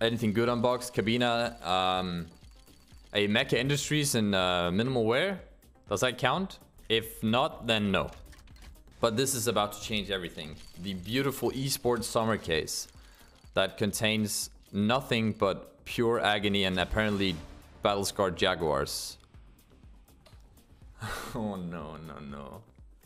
anything good unboxed. Kabina, a Mecha Industries and Minimal Wear. Does that count? If not, then no. But this is about to change everything. The beautiful esports summer case that contains nothing but pure agony and apparently battle-scarred Jaguars. Oh no, no, no.